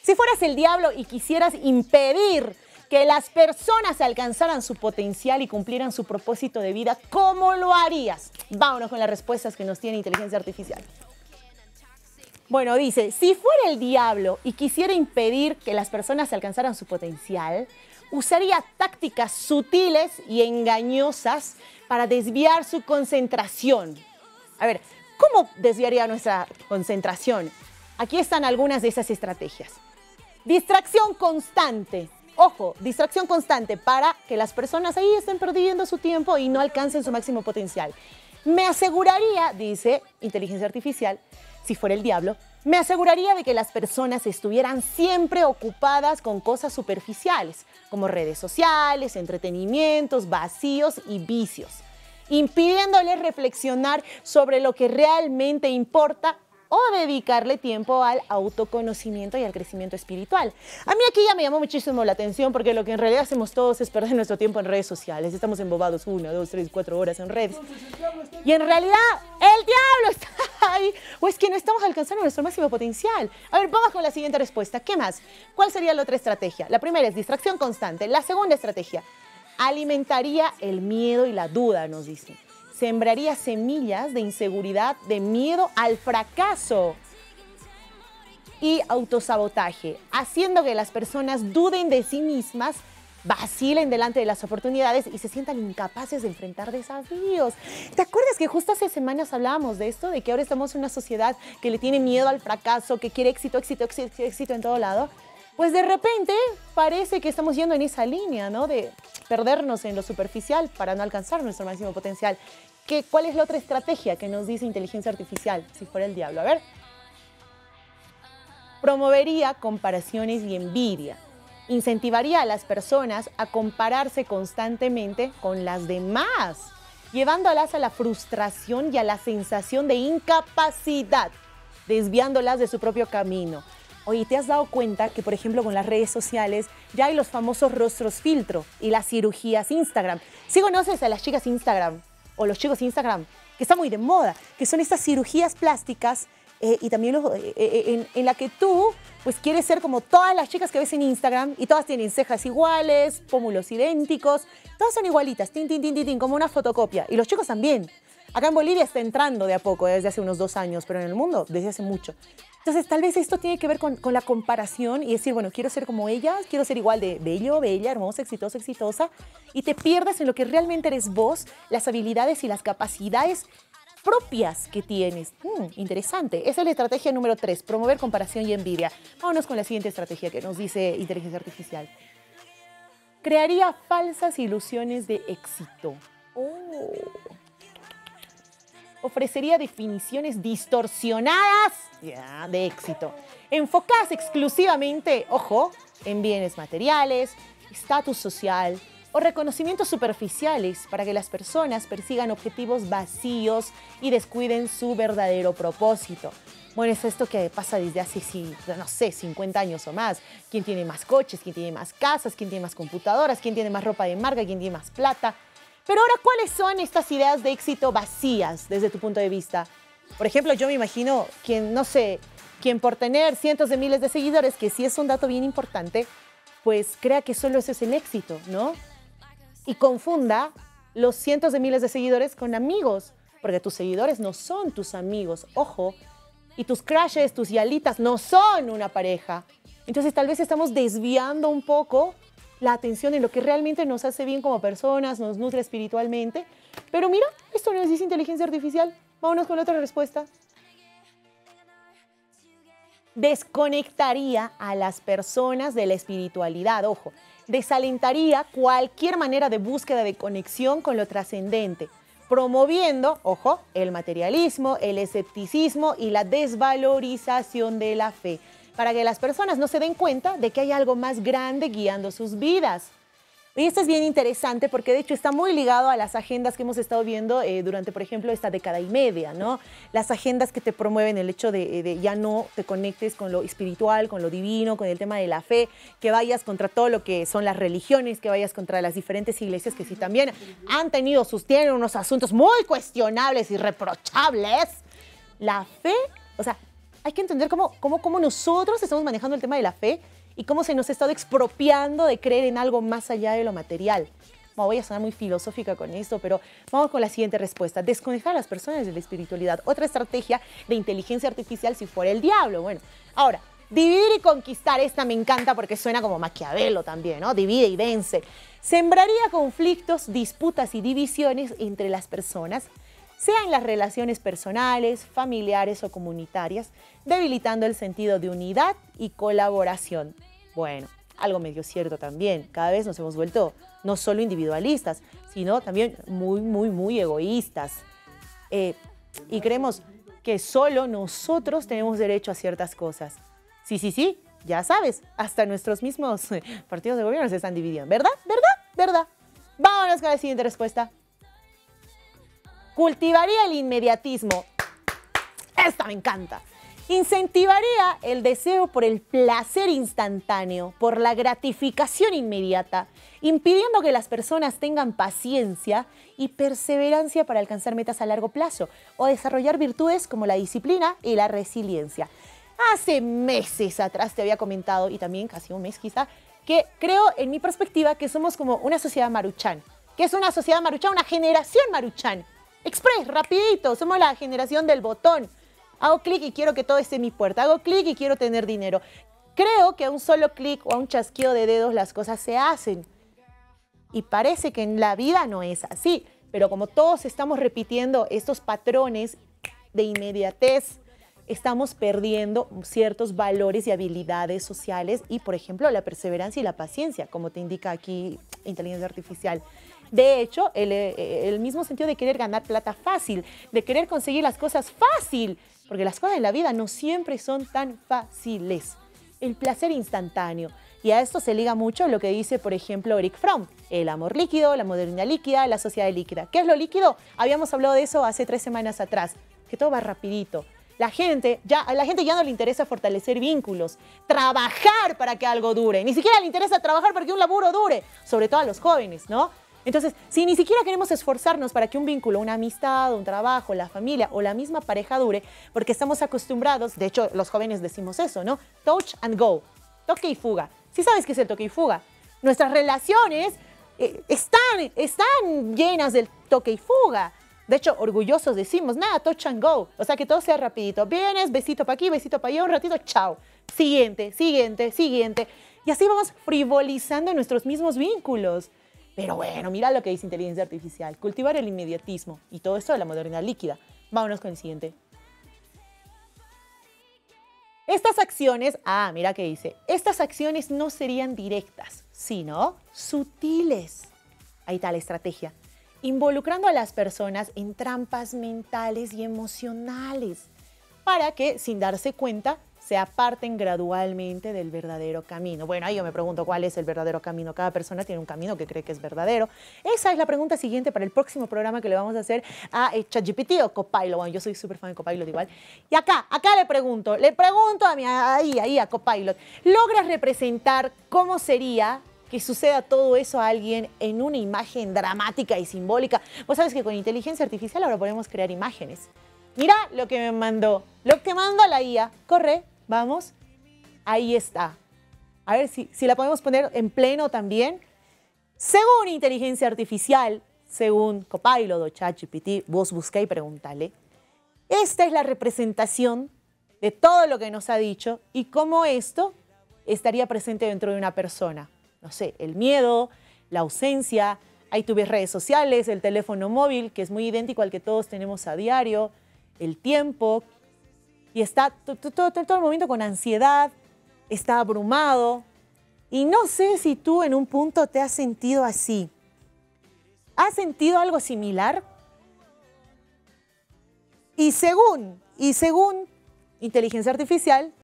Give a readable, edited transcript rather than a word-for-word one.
Si fueras el diablo y quisieras impedir que las personas alcanzaran su potencial y cumplieran su propósito de vida, ¿cómo lo harías? Vámonos con las respuestas que nos tiene inteligencia artificial. Bueno, dice, si fuera el diablo y quisiera impedir que las personas alcanzaran su potencial, usaría tácticas sutiles y engañosas para desviar su concentración. A ver, ¿cómo desviaría nuestra concentración? Aquí están algunas de esas estrategias. Distracción constante. Ojo, distracción constante para que las personas ahí estén perdiendo su tiempo y no alcancen su máximo potencial. Me aseguraría, dice inteligencia artificial, si fuera el diablo, me aseguraría de que las personas estuvieran siempre ocupadas con cosas superficiales, como redes sociales, entretenimientos, vacíos y vicios, impidiéndoles reflexionar sobre lo que realmente importa o dedicarle tiempo al autoconocimiento y al crecimiento espiritual. A mí aquí ya me llamó muchísimo la atención porque lo que en realidad hacemos todos es perder nuestro tiempo en redes sociales. Estamos embobados 1, 2, 3, 4 horas en redes. Y en realidad el diablo está ahí. O es que no estamos alcanzando nuestro máximo potencial. A ver, vamos con la siguiente respuesta. ¿Qué más? ¿Cuál sería la otra estrategia? La primera es distracción constante. La segunda estrategia, alimentaría el miedo y la duda, nos dicen. Sembraría semillas de inseguridad, de miedo al fracaso y autosabotaje, haciendo que las personas duden de sí mismas, vacilen delante de las oportunidades y se sientan incapaces de enfrentar desafíos. ¿Te acuerdas que justo hace semanas hablábamos de esto? De que ahora estamos en una sociedad que le tiene miedo al fracaso, que quiere éxito, éxito, éxito, éxito en todo lado. Pues de repente parece que estamos yendo en esa línea, ¿no? De perdernos en lo superficial para no alcanzar nuestro máximo potencial. ¿Cuál es la otra estrategia que nos dice inteligencia artificial, si fuera el diablo? A ver. Promovería comparaciones y envidia. Incentivaría a las personas a compararse constantemente con las demás, llevándolas a la frustración y a la sensación de incapacidad, desviándolas de su propio camino. Oye, ¿te has dado cuenta que, por ejemplo, con las redes sociales ya hay los famosos rostros filtro y las cirugías Instagram? ¿Sí conoces a las chicas Instagram o los chicos Instagram? Que está muy de moda, que son estas cirugías plásticas y también en la que tú pues quieres ser como todas las chicas que ves en Instagram y todas tienen cejas iguales, pómulos idénticos, todas son igualitas, tin, tin, tin, tin, tin, como una fotocopia. Y los chicos también. Acá en Bolivia está entrando de a poco, desde hace unos 2 años, pero en el mundo desde hace mucho. Entonces, tal vez esto tiene que ver con la comparación y decir, bueno, quiero ser como ellas, quiero ser igual de bello, bella, hermosa, exitosa, exitosa, y te pierdes en lo que realmente eres vos, las habilidades y las capacidades propias que tienes. Interesante. Esa es la estrategia número 3, promover comparación y envidia. Vámonos con la siguiente estrategia que nos dice inteligencia artificial. Crearía falsas ilusiones de éxito. Ofrecería definiciones distorsionadas de éxito, enfocadas exclusivamente, ojo, en bienes materiales, estatus social o reconocimientos superficiales para que las personas persigan objetivos vacíos y descuiden su verdadero propósito. Bueno, es esto que pasa desde hace, no sé, 50 años o más. ¿Quién tiene más coches? ¿Quién tiene más casas? ¿Quién tiene más computadoras? ¿Quién tiene más ropa de marca? ¿Quién tiene más plata? Pero ahora, ¿cuáles son estas ideas de éxito vacías desde tu punto de vista? Por ejemplo, yo me imagino quien, no sé, quien por tener cientos de miles de seguidores, que sí es un dato bien importante, pues crea que solo eso es el éxito, ¿no? Y confunda los cientos de miles de seguidores con amigos, porque tus seguidores no son tus amigos, ojo, y tus crushes, tus yalitas no son una pareja. Entonces tal vez estamos desviando un poco la atención en lo que realmente nos hace bien como personas, nos nutre espiritualmente. Pero mira, esto nos dice inteligencia artificial. Vámonos con la otra respuesta. Desconectaría a las personas de la espiritualidad, ojo. Desalentaría cualquier manera de búsqueda de conexión con lo trascendente, promoviendo, ojo, el materialismo, el escepticismo y la desvalorización de la fe, para que las personas no se den cuenta de que hay algo más grande guiando sus vidas. Y esto es bien interesante porque de hecho está muy ligado a las agendas que hemos estado viendo durante, por ejemplo, esta década y media, ¿no? Las agendas que te promueven el hecho de ya no te conectes con lo espiritual, con lo divino, con el tema de la fe, que vayas contra todo lo que son las religiones, que vayas contra las diferentes iglesias que sí también tienen unos asuntos muy cuestionables y reprochables. La fe, o sea, hay que entender cómo nosotros estamos manejando el tema de la fe y cómo se nos ha estado expropiando de creer en algo más allá de lo material. Bueno, voy a sonar muy filosófica con esto, pero vamos con la siguiente respuesta. Desconectar a las personas de la espiritualidad. Otra estrategia de inteligencia artificial si fuera el diablo. Bueno, ahora, dividir y conquistar. Esta me encanta porque suena como Maquiavelo también, ¿no? Divide y vence. Sembraría conflictos, disputas y divisiones entre las personas, sea en las relaciones personales, familiares o comunitarias, debilitando el sentido de unidad y colaboración. Bueno, algo medio cierto también. Cada vez nos hemos vuelto no solo individualistas, sino también muy egoístas. Y creemos que solo nosotros tenemos derecho a ciertas cosas. Sí, ya sabes, hasta nuestros mismos partidos de gobierno se están dividiendo. ¿Verdad? Vámonos con la siguiente respuesta. Cultivaría el inmediatismo. Esta me encanta. Incentivaría el deseo por el placer instantáneo, por la gratificación inmediata, impidiendo que las personas tengan paciencia y perseverancia para alcanzar metas a largo plazo o desarrollar virtudes como la disciplina y la resiliencia. Hace meses atrás te había comentado, y también casi un mes quizá, que creo en mi perspectiva que somos como una sociedad maruchan. ¿Qué es una sociedad maruchan? Una generación maruchan. Express, rapidito, somos la generación del botón. Hago clic y quiero que todo esté en mi puerta. Hago clic y quiero tener dinero. Creo que a un solo clic o a un chasquido de dedos las cosas se hacen. Y parece que en la vida no es así. Pero como todos estamos repitiendo estos patrones de inmediatez, estamos perdiendo ciertos valores y habilidades sociales y, por ejemplo, la perseverancia y la paciencia, como te indica aquí inteligencia artificial. De hecho, el mismo sentido de querer ganar plata fácil, de querer conseguir las cosas fácil, porque las cosas en la vida no siempre son tan fáciles. El placer instantáneo. Y a esto se liga mucho lo que dice, por ejemplo, Eric Fromm. El amor líquido, la modernidad líquida, la sociedad líquida. ¿Qué es lo líquido? Habíamos hablado de eso hace 3 semanas atrás. Que todo va rapidito. A la gente ya no le interesa fortalecer vínculos, trabajar para que algo dure. Ni siquiera le interesa trabajar para que un laburo dure. Sobre todo a los jóvenes, ¿no? Entonces, si ni siquiera queremos esforzarnos para que un vínculo, una amistad, un trabajo, la familia o la misma pareja dure, porque estamos acostumbrados, de hecho los jóvenes decimos eso, ¿no? Touch and go, toque y fuga. ¿Sí sabes qué es el toque y fuga? Nuestras relaciones están llenas del toque y fuga. De hecho, orgullosos decimos, nada, touch and go. O sea, que todo sea rapidito. Vienes, besito para aquí, besito para allá, un ratito, chao. Siguiente. Y así vamos frivolizando nuestros mismos vínculos. Pero bueno, mira lo que dice inteligencia artificial. Cultivar el inmediatismo. Y todo esto de la modernidad líquida. Vámonos con el siguiente. Estas acciones, mira qué dice. Estas acciones no serían directas, sino sutiles. Ahí está la estrategia. Involucrando a las personas en trampas mentales y emocionales para que, sin darse cuenta, se aparten gradualmente del verdadero camino. Bueno, ahí yo me pregunto cuál es el verdadero camino. Cada persona tiene un camino que cree que es verdadero. Esa es la pregunta siguiente para el próximo programa que le vamos a hacer a ChatGPT o Copilot. Bueno, yo soy súper fan de Copilot igual. Y acá le pregunto a Copilot, ¿logras representar cómo sería que suceda todo eso a alguien en una imagen dramática y simbólica? Vos sabes que con inteligencia artificial ahora podemos crear imágenes. Mira lo que me mandó, lo que manda la IA. Corre, vamos. Ahí está. A ver si la podemos poner en pleno también. Según inteligencia artificial, según Copilot o ChatGPT, vos busca y preguntale. Esta es la representación de todo lo que nos ha dicho y cómo esto estaría presente dentro de una persona. No sé, el miedo, la ausencia. Ahí tú ves redes sociales, el teléfono móvil, que es muy idéntico al que todos tenemos a diario. El tiempo, y está todo el momento con ansiedad, está abrumado. Y no sé si tú en un punto te has sentido así. ¿Has sentido algo similar? Y según inteligencia artificial,